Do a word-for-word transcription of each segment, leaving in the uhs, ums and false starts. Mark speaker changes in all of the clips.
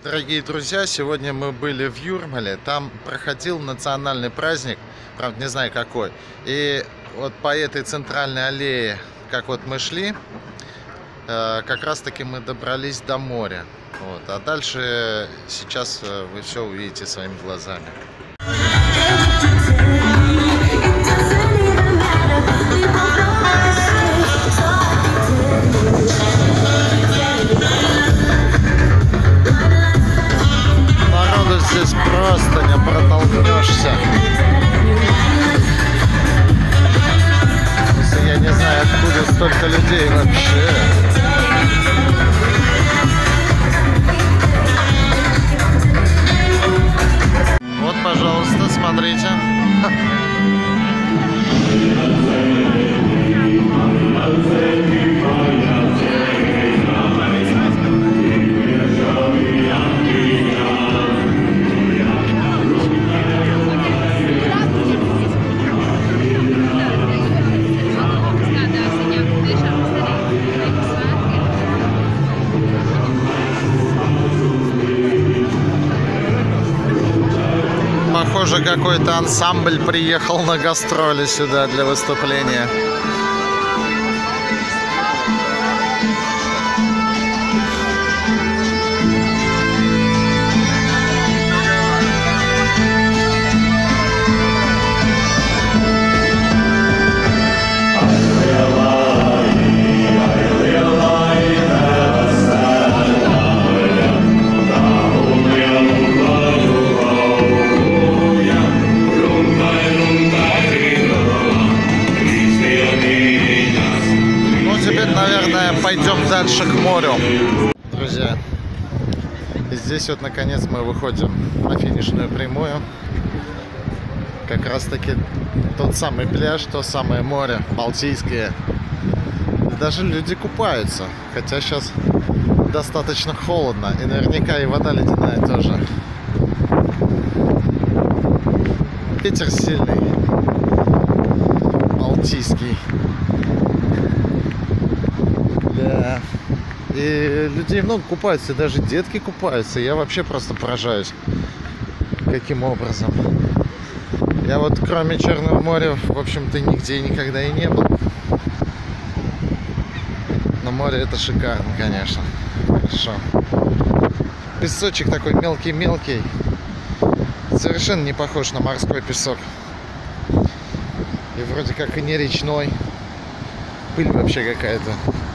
Speaker 1: Дорогие друзья, сегодня мы были в Юрмале, там проходил национальный праздник, правда не знаю какой, и вот по этой центральной аллее, как вот мы шли, как раз таки мы добрались до моря, вот. А дальше сейчас вы все увидите своими глазами. Здесь просто не протолкнешься. Я не знаю, откуда столько людей вообще. Вот, пожалуйста, смотрите. Похоже, какой-то ансамбль приехал на гастроли сюда для выступления. Наверное, пойдем дальше к морю. Друзья, здесь вот наконец мы выходим на финишную прямую. Как раз таки тот самый пляж, то самое море Балтийское. И даже люди купаются, хотя сейчас достаточно холодно, и наверняка и вода ледяная тоже. Ветер сильный, Балтийский. Да. И людей много купаются, даже детки купаются. Я вообще просто поражаюсь, каким образом. Я вот кроме Черного моря, в общем-то, нигде никогда и не был. Но море это шикарно, конечно. Хорошо. Песочек такой мелкий-мелкий. Совершенно не похож на морской песок. И вроде как и не речной. Пыль вообще какая-то.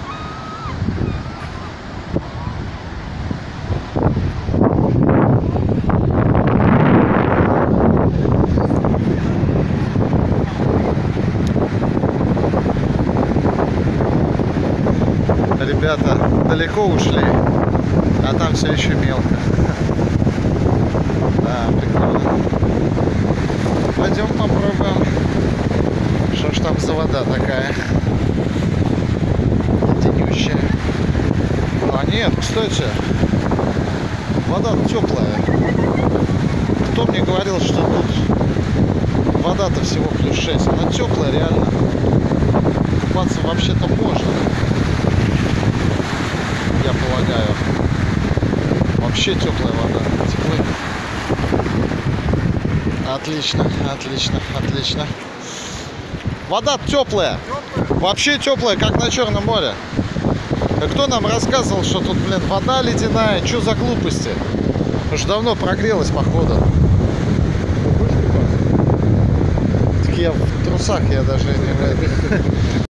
Speaker 1: Ребята далеко ушли, а там все еще мелко. Да, прикольно. Пойдем попробуем, что ж там за вода такая леденющая. А нет, кстати, вода теплая. Кто мне говорил, что тут вода-то всего плюс шесть, она теплая реально. Купаться вообще-то можно. Я полагаю. Вообще теплая вода. Теплая. Отлично, отлично, отлично. Вода теплая. теплая. Вообще теплая, как на Черном море. А кто нам рассказывал, что тут, блин, вода ледяная? Что за глупости? Уже давно прогрелась, походу. Так я в трусах, я даже не...